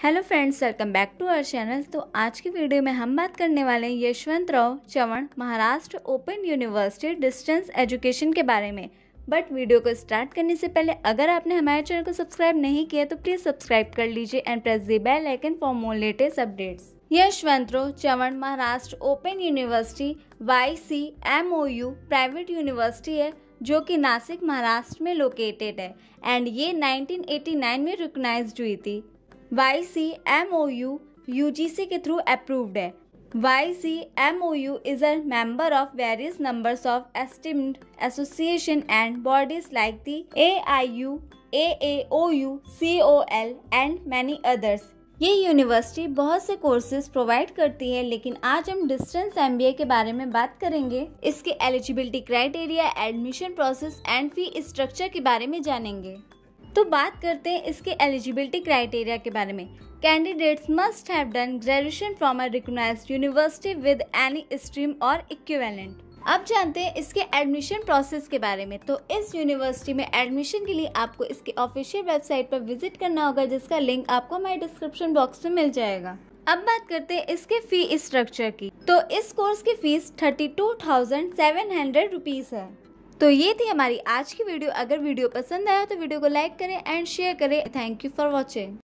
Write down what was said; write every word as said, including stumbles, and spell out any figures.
Hello friends, welcome back to our channel. तो आज की वीडियो में हम बात करने वाले हैं Yashwantrao Chavan Maharashtra open university distance education के बारे में। बट वीडियो को स्टार्ट करने से पहले अगर आपने हमारे चैनल को सब्सक्राइब नहीं किया तो प्लीज़ सब्सक्राइब कर लीजिए and press the bell icon for more latest updates. Yashwantrao Chavan Maharashtra open university Y C M O U private university है जो कि नासिक महाराष्ट्र में लोकेटेड है एंड ये नाइनटीन एटी नाइन में रिकॉग्नाइज्ड हुई थी। Y C M O U U G C के थ्रू अप्रूव्ड है। Y C M O U is a member of various numbers of esteemed association and bodies like the A I U, A A O U, C O L and many others। ये university बहुत से courses provide करती है, लेकिन आज हम distance M B ए के बारे में बात करेंगे। इसके eligibility criteria, admission process and fee structure के बारे में जानेंगे। तो बात करते हैं इसके एलिजिबिलिटी क्राइटेरिया के बारे में। Candidates must have done graduation from a recognised university with any stream और इक्विवेलेंट। अब जानते हैं इसके एडमिशन प्रोसेस के बारे में। तो इस यूनिवर्सिटी में एडमिशन के लिए आपको इसके ऑफिशियल वेबसाइट पर विजिट करना होगा, जिसका लिंक आपको हमारे डिस्क्रिप्शन बॉक्स में मिल जाएगा। अब बात करते हैं इसके फी स्ट्रक्चर की। तो इस कोर्स की fees thirty two thousand seven hundred rupees है। तो ये थी हमारी आज की वीडियो। अगर वीडियो पसंद आया तो वीडियो को लाइक करें एंड शेयर करें। Thank you for watching.